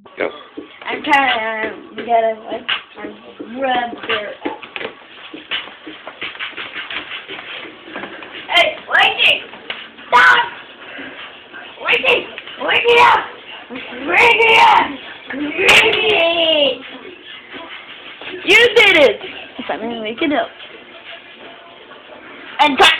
Go. I'm trying to get it like rub there. Hey, wait! Stop! Wait! Wake it up! Wake it up! Wake it! You did it! If I'm gonna wake it up. And